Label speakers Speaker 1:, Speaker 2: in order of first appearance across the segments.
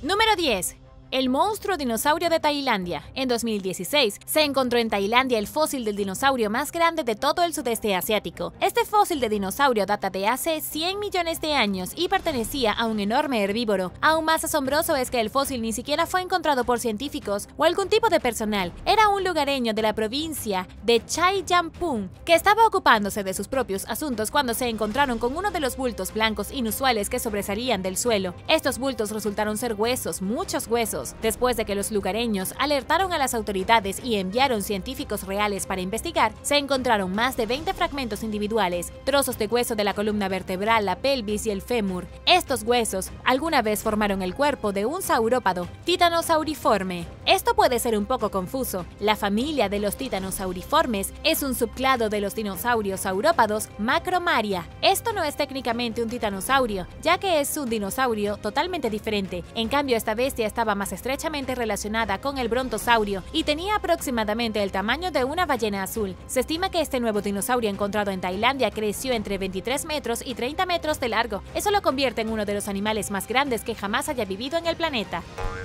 Speaker 1: Número 10. El monstruo dinosaurio de Tailandia. En 2016, se encontró en Tailandia el fósil del dinosaurio más grande de todo el sudeste asiático. Este fósil de dinosaurio data de hace 100 millones de años y pertenecía a un enorme herbívoro. Aún más asombroso es que el fósil ni siquiera fue encontrado por científicos o algún tipo de personal. Era un lugareño de la provincia de Chaiyampung que estaba ocupándose de sus propios asuntos cuando se encontraron con uno de los bultos blancos inusuales que sobresalían del suelo. Estos bultos resultaron ser huesos, muchos huesos. Después de que los lugareños alertaron a las autoridades y enviaron científicos reales para investigar, se encontraron más de 20 fragmentos individuales, trozos de hueso de la columna vertebral, la pelvis y el fémur. Estos huesos alguna vez formaron el cuerpo de un saurópodo titanosauriforme. Esto puede ser un poco confuso. La familia de los titanosauriformes es un subclado de los dinosaurios saurópodos Macromaria. Esto no es técnicamente un titanosaurio, ya que es un dinosaurio totalmente diferente. En cambio, esta bestia estaba más estrechamente relacionada con el brontosaurio y tenía aproximadamente el tamaño de una ballena azul. Se estima que este nuevo dinosaurio encontrado en Tailandia creció entre 23 metros y 30 metros de largo. Eso lo convierte en uno de los animales más grandes que jamás haya vivido en el planeta.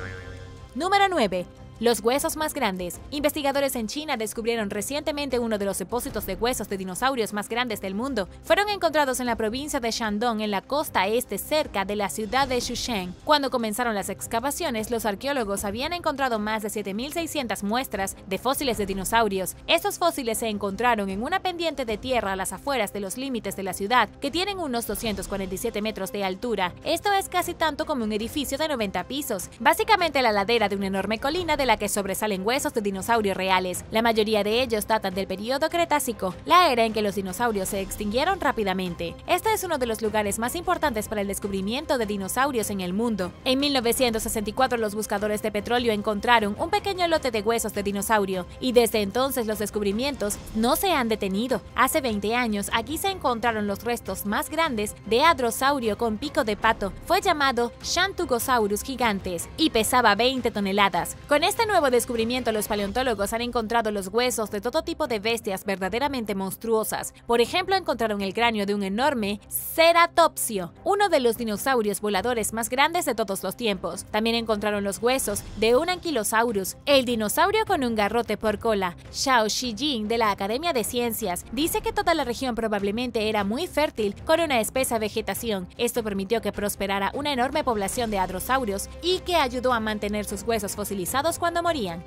Speaker 1: Número 9. Los huesos más grandes. Investigadores en China descubrieron recientemente uno de los depósitos de huesos de dinosaurios más grandes del mundo. Fueron encontrados en la provincia de Shandong, en la costa este cerca de la ciudad de Shenzhen. Cuando comenzaron las excavaciones, los arqueólogos habían encontrado más de 7.600 muestras de fósiles de dinosaurios. Estos fósiles se encontraron en una pendiente de tierra a las afueras de los límites de la ciudad, que tienen unos 247 metros de altura. Esto es casi tanto como un edificio de 90 pisos. Básicamente la ladera de una enorme colina de la que sobresalen huesos de dinosaurios reales. La mayoría de ellos datan del período Cretácico, la era en que los dinosaurios se extinguieron rápidamente. Este es uno de los lugares más importantes para el descubrimiento de dinosaurios en el mundo. En 1964 los buscadores de petróleo encontraron un pequeño lote de huesos de dinosaurio y desde entonces los descubrimientos no se han detenido. Hace 20 años aquí se encontraron los restos más grandes de hadrosaurio con pico de pato. Fue llamado Shantugosaurus gigantes y pesaba 20 toneladas. Con este nuevo descubrimiento, los paleontólogos han encontrado los huesos de todo tipo de bestias verdaderamente monstruosas. Por ejemplo, encontraron el cráneo de un enorme ceratopsio, uno de los dinosaurios voladores más grandes de todos los tiempos. También encontraron los huesos de un anquilosaurus, el dinosaurio con un garrote por cola. Xiao Shijing, de la Academia de Ciencias, dice que toda la región probablemente era muy fértil con una espesa vegetación. Esto permitió que prosperara una enorme población de hadrosaurios y que ayudó a mantener sus huesos fosilizados cuando morían.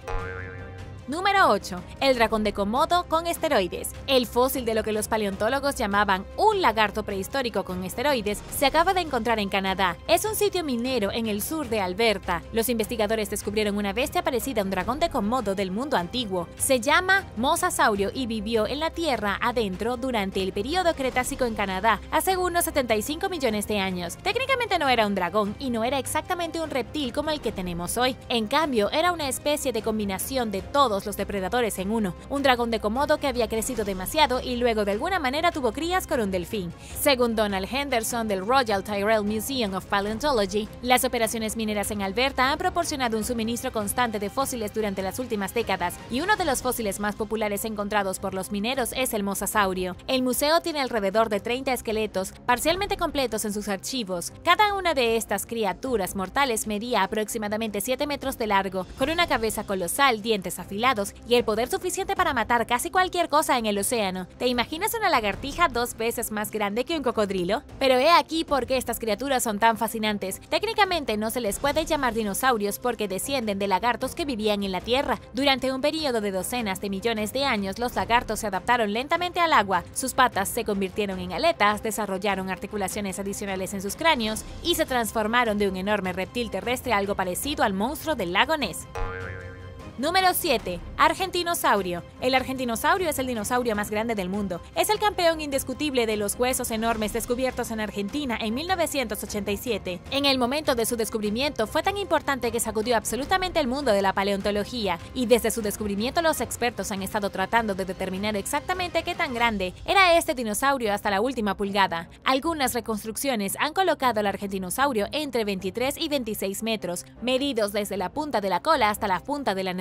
Speaker 1: Número 8. El dragón de Komodo con esteroides. El fósil de lo que los paleontólogos llamaban un lagarto prehistórico con esteroides se acaba de encontrar en Canadá. Es un sitio minero en el sur de Alberta. Los investigadores descubrieron una bestia parecida a un dragón de Komodo del mundo antiguo. Se llama mosasaurio y vivió en la tierra adentro durante el período Cretácico en Canadá, hace unos 75 millones de años. Técnicamente no era un dragón y no era exactamente un reptil como el que tenemos hoy. En cambio, era una especie de combinación de todos los depredadores en uno, un dragón de Komodo que había crecido demasiado y luego de alguna manera tuvo crías con un delfín. Según Donald Henderson del Royal Tyrrell Museum of Paleontology, las operaciones mineras en Alberta han proporcionado un suministro constante de fósiles durante las últimas décadas, y uno de los fósiles más populares encontrados por los mineros es el mosasaurio. El museo tiene alrededor de 30 esqueletos parcialmente completos en sus archivos. Cada una de estas criaturas mortales medía aproximadamente 7 metros de largo, con una cabeza colosal, dientes afilados y el poder suficiente para matar casi cualquier cosa en el océano. ¿Te imaginas una lagartija 2 veces más grande que un cocodrilo? Pero he aquí por qué estas criaturas son tan fascinantes. Técnicamente no se les puede llamar dinosaurios porque descienden de lagartos que vivían en la Tierra. Durante un periodo de docenas de millones de años, los lagartos se adaptaron lentamente al agua. Sus patas se convirtieron en aletas, desarrollaron articulaciones adicionales en sus cráneos y se transformaron de un enorme reptil terrestre a algo parecido al monstruo del lago Ness. Número 7. Argentinosaurio. El argentinosaurio es el dinosaurio más grande del mundo. Es el campeón indiscutible de los huesos enormes descubiertos en Argentina en 1987. En el momento de su descubrimiento fue tan importante que sacudió absolutamente el mundo de la paleontología, y desde su descubrimiento los expertos han estado tratando de determinar exactamente qué tan grande era este dinosaurio hasta la última pulgada. Algunas reconstrucciones han colocado al argentinosaurio entre 23 y 26 metros, medidos desde la punta de la cola hasta la punta de la nariz.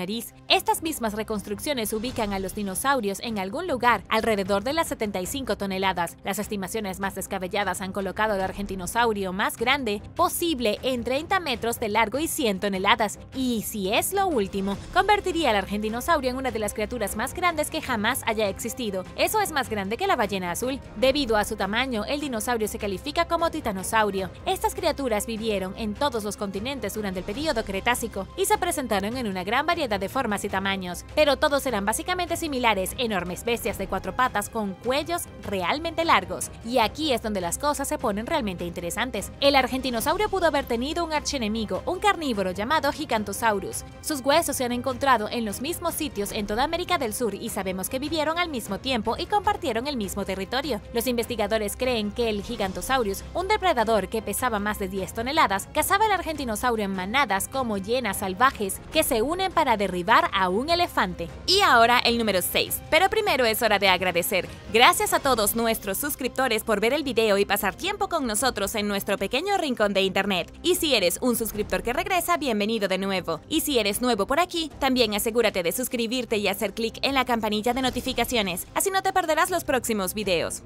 Speaker 1: nariz. Estas mismas reconstrucciones ubican a los dinosaurios en algún lugar alrededor de las 75 toneladas. Las estimaciones más descabelladas han colocado al argentinosaurio más grande posible en 30 metros de largo y 100 toneladas. Y si es lo último, convertiría al argentinosaurio en una de las criaturas más grandes que jamás haya existido. Eso es más grande que la ballena azul. Debido a su tamaño, el dinosaurio se califica como titanosaurio. Estas criaturas vivieron en todos los continentes durante el período Cretácico y se presentaron en una gran variedad de formas y tamaños, pero todos eran básicamente similares, enormes bestias de 4 patas con cuellos realmente largos. Y aquí es donde las cosas se ponen realmente interesantes. El argentinosaurio pudo haber tenido un archienemigo, un carnívoro llamado Gigantosaurus. Sus huesos se han encontrado en los mismos sitios en toda América del Sur y sabemos que vivieron al mismo tiempo y compartieron el mismo territorio. Los investigadores creen que el Gigantosaurus, un depredador que pesaba más de 10 toneladas, cazaba al argentinosaurio en manadas como hienas salvajes que se unen para derribar a un elefante. Y ahora el número 6. Pero primero es hora de agradecer. Gracias a todos nuestros suscriptores por ver el video y pasar tiempo con nosotros en nuestro pequeño rincón de internet. Y si eres un suscriptor que regresa, bienvenido de nuevo. Y si eres nuevo por aquí, también asegúrate de suscribirte y hacer clic en la campanilla de notificaciones, así no te perderás los próximos videos.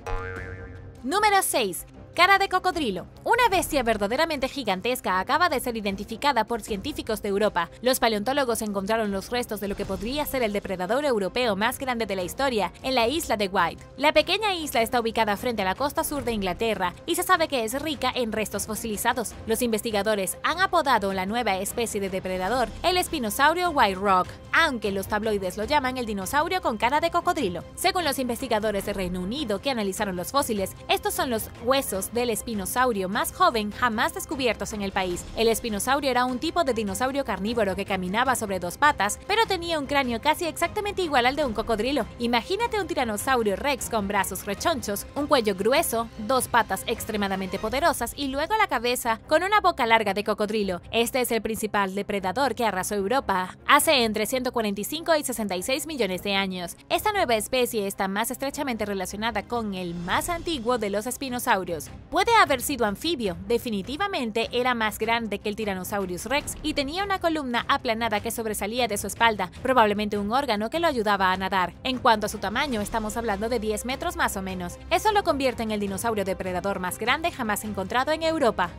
Speaker 1: Número 6. Cara de cocodrilo. Una bestia verdaderamente gigantesca acaba de ser identificada por científicos de Europa. Los paleontólogos encontraron los restos de lo que podría ser el depredador europeo más grande de la historia en la isla de Wight. La pequeña isla está ubicada frente a la costa sur de Inglaterra y se sabe que es rica en restos fosilizados. Los investigadores han apodado la nueva especie de depredador el espinosaurio White Rock, aunque los tabloides lo llaman el dinosaurio con cara de cocodrilo. Según los investigadores de Reino Unido que analizaron los fósiles, estos son los huesos del espinosaurio más joven jamás descubiertos en el país. El espinosaurio era un tipo de dinosaurio carnívoro que caminaba sobre 2 patas, pero tenía un cráneo casi exactamente igual al de un cocodrilo. Imagínate un tiranosaurio rex con brazos rechonchos, un cuello grueso, 2 patas extremadamente poderosas y luego la cabeza con una boca larga de cocodrilo. Este es el principal depredador que arrasó Europa hace entre 145 y 66 millones de años. Esta nueva especie está más estrechamente relacionada con el más antiguo de los espinosaurios. Puede haber sido anfibio, definitivamente era más grande que el Tyrannosaurus rex y tenía una columna aplanada que sobresalía de su espalda, probablemente un órgano que lo ayudaba a nadar. En cuanto a su tamaño, estamos hablando de 10 metros más o menos. Eso lo convierte en el dinosaurio depredador más grande jamás encontrado en Europa.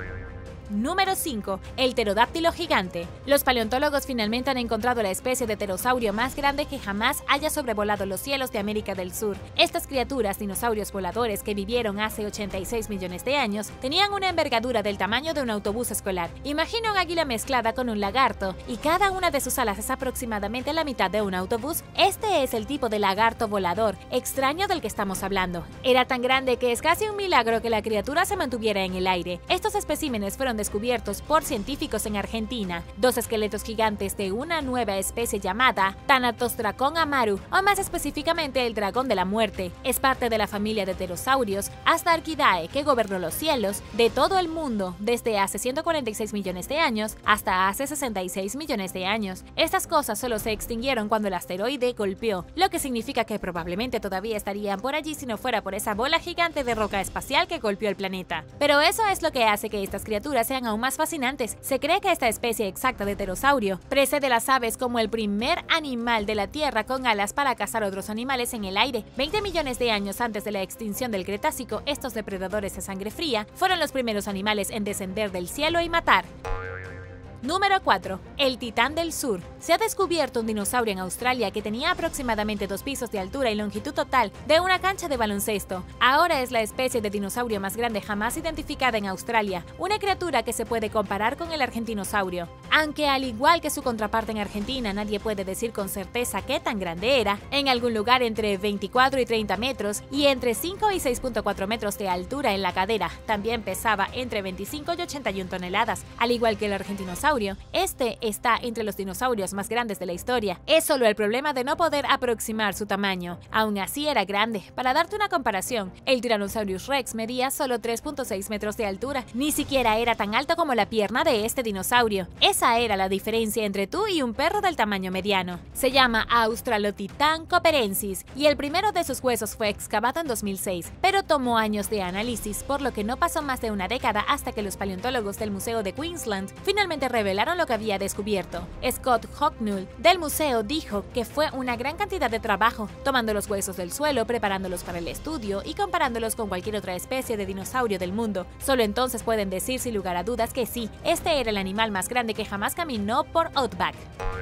Speaker 1: Número 5. El pterodáctilo gigante. Los paleontólogos finalmente han encontrado la especie de pterosaurio más grande que jamás haya sobrevolado los cielos de América del Sur. Estas criaturas, dinosaurios voladores que vivieron hace 86 millones de años, tenían una envergadura del tamaño de un autobús escolar. Imagina un águila mezclada con un lagarto, y cada una de sus alas es aproximadamente la mitad de un autobús. Este es el tipo de lagarto volador extraño del que estamos hablando. Era tan grande que es casi un milagro que la criatura se mantuviera en el aire. Estos especímenes fueron descubiertos por científicos en Argentina, 2 esqueletos gigantes de una nueva especie llamada Thanatostracon amaru, o más específicamente el dragón de la muerte. Es parte de la familia de pterosaurios Astarchidae que gobernó los cielos de todo el mundo desde hace 146 millones de años hasta hace 66 millones de años. Estas cosas solo se extinguieron cuando el asteroide golpeó, lo que significa que probablemente todavía estarían por allí si no fuera por esa bola gigante de roca espacial que golpeó el planeta. Pero eso es lo que hace que estas criaturas sean aún más fascinantes. Se cree que esta especie exacta de pterosaurio precede a las aves como el primer animal de la Tierra con alas para cazar otros animales en el aire. 20 millones de años antes de la extinción del Cretácico, estos depredadores de sangre fría fueron los primeros animales en descender del cielo y matar. Número 4. El titán del sur. Se ha descubierto un dinosaurio en Australia que tenía aproximadamente 2 pisos de altura y longitud total de una cancha de baloncesto. Ahora es la especie de dinosaurio más grande jamás identificada en Australia, una criatura que se puede comparar con el argentinosaurio. Aunque al igual que su contraparte en Argentina, nadie puede decir con certeza qué tan grande era, en algún lugar entre 24 y 30 metros y entre 5 y 6.4 metros de altura en la cadera. También pesaba entre 25 y 81 toneladas, al igual que el argentinosaurio. Este está entre los dinosaurios más grandes de la historia. Es solo el problema de no poder aproximar su tamaño. Aún así era grande. Para darte una comparación, el Tyrannosaurus rex medía solo 3.6 metros de altura. Ni siquiera era tan alto como la pierna de este dinosaurio. Esa era la diferencia entre tú y un perro del tamaño mediano. Se llama Australopithecus cooperensis y el primero de sus huesos fue excavado en 2006, pero tomó años de análisis, por lo que no pasó más de una década hasta que los paleontólogos del Museo de Queensland finalmente revelaron revelaron lo que había descubierto. Scott Hocknull del museo dijo que fue una gran cantidad de trabajo, tomando los huesos del suelo, preparándolos para el estudio y comparándolos con cualquier otra especie de dinosaurio del mundo. Solo entonces pueden decir sin lugar a dudas que sí, este era el animal más grande que jamás caminó por Outback.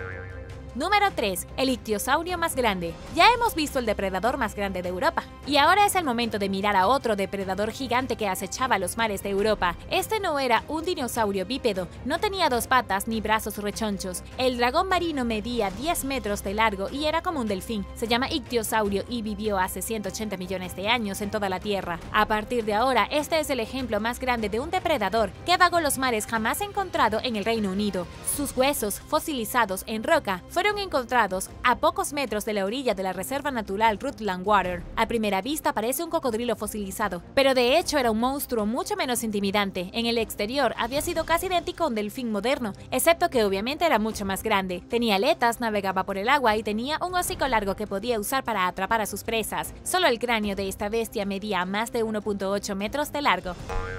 Speaker 1: Número 3. El ictiosaurio más grande. Ya hemos visto el depredador más grande de Europa, y ahora es el momento de mirar a otro depredador gigante que acechaba los mares de Europa. Este no era un dinosaurio bípedo, no tenía dos patas ni brazos rechonchos. El dragón marino medía 10 metros de largo y era como un delfín. Se llama ictiosaurio y vivió hace 180 millones de años en toda la Tierra. A partir de ahora, este es el ejemplo más grande de un depredador que vagó los mares jamás encontrado en el Reino Unido. Sus huesos, fosilizados en roca, fueron encontrados a pocos metros de la orilla de la reserva natural Rutland Water. A primera vista parece un cocodrilo fosilizado, pero de hecho era un monstruo mucho menos intimidante. En el exterior había sido casi idéntico a un delfín moderno, excepto que obviamente era mucho más grande. Tenía aletas, navegaba por el agua y tenía un hocico largo que podía usar para atrapar a sus presas. Solo el cráneo de esta bestia medía más de 1.8 metros de largo.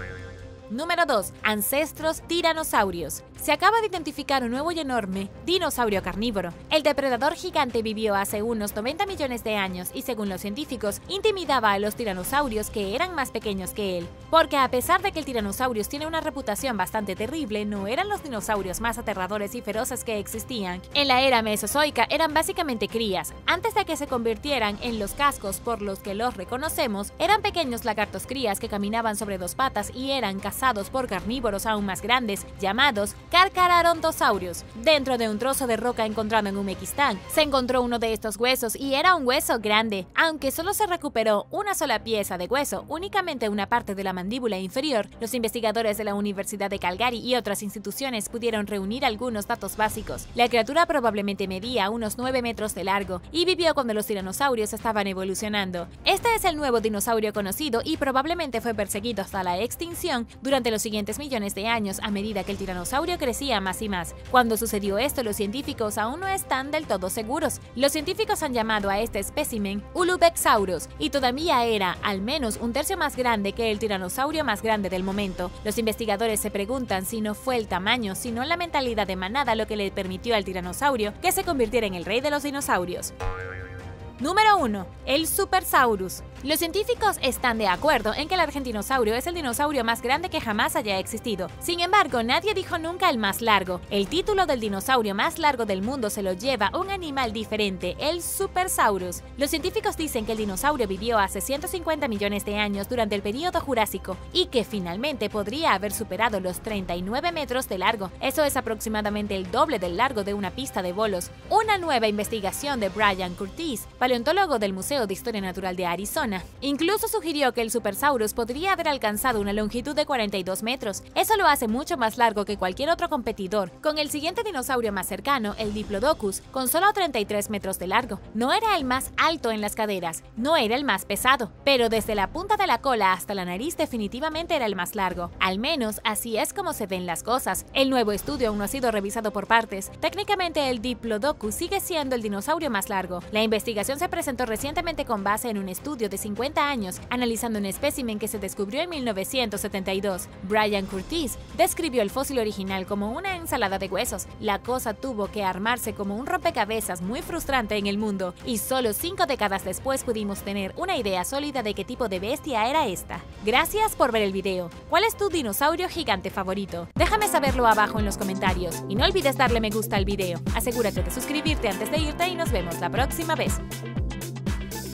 Speaker 1: Número 2. Ancestros tiranosaurios. Se acaba de identificar un nuevo y enorme dinosaurio carnívoro. El depredador gigante vivió hace unos 90 millones de años y, según los científicos, intimidaba a los tiranosaurios que eran más pequeños que él. Porque a pesar de que el tiranosaurios tiene una reputación bastante terrible, no eran los dinosaurios más aterradores y feroces que existían. En la era mesozoica eran básicamente crías. Antes de que se convirtieran en los cascos por los que los reconocemos, eran pequeños lagartos crías que caminaban sobre dos patas y eran cazados por carnívoros aún más grandes, llamados Carcharodontosaurus. Dentro de un trozo de roca encontrado en Uzbekistán, se encontró uno de estos huesos y era un hueso grande. Aunque solo se recuperó una sola pieza de hueso, únicamente una parte de la mandíbula inferior, los investigadores de la Universidad de Calgary y otras instituciones pudieron reunir algunos datos básicos. La criatura probablemente medía unos 9 metros de largo y vivió cuando los tiranosaurios estaban evolucionando. Este es el nuevo dinosaurio conocido y probablemente fue perseguido hasta la extinción durante los siguientes millones de años a medida que el tiranosaurio crecía más y más. Cuando sucedió esto, los científicos aún no están del todo seguros. Los científicos han llamado a este espécimen Ulubexsaurus y todavía era al menos un tercio más grande que el tiranosaurio más grande del momento. Los investigadores se preguntan si no fue el tamaño, sino la mentalidad de manada lo que le permitió al tiranosaurio que se convirtiera en el rey de los dinosaurios. Número 1. El Supersaurus. Los científicos están de acuerdo en que el argentinosaurio es el dinosaurio más grande que jamás haya existido. Sin embargo, nadie dijo nunca el más largo. El título del dinosaurio más largo del mundo se lo lleva un animal diferente, el Supersaurus. Los científicos dicen que el dinosaurio vivió hace 150 millones de años durante el período Jurásico y que finalmente podría haber superado los 39 metros de largo. Eso es aproximadamente el doble del largo de una pista de bolos. Una nueva investigación de Brian Curtis, paleontólogo del Museo de Historia Natural de Arizona, incluso sugirió que el Supersaurus podría haber alcanzado una longitud de 42 metros. Eso lo hace mucho más largo que cualquier otro competidor, con el siguiente dinosaurio más cercano, el Diplodocus, con solo 33 metros de largo. No era el más alto en las caderas, no era el más pesado, pero desde la punta de la cola hasta la nariz definitivamente era el más largo. Al menos así es como se ven las cosas. El nuevo estudio aún no ha sido revisado por partes. Técnicamente el Diplodocus sigue siendo el dinosaurio más largo. La investigación se presentó recientemente con base en un estudio de 50 años, analizando un espécimen que se descubrió en 1972. Brian Curtis describió el fósil original como una ensalada de huesos. La cosa tuvo que armarse como un rompecabezas muy frustrante en el mundo, y solo 5 décadas después pudimos tener una idea sólida de qué tipo de bestia era esta. Gracias por ver el video. ¿Cuál es tu dinosaurio gigante favorito? Déjame saberlo abajo en los comentarios, y no olvides darle me gusta al video. Asegúrate de suscribirte antes de irte y nos vemos la próxima vez.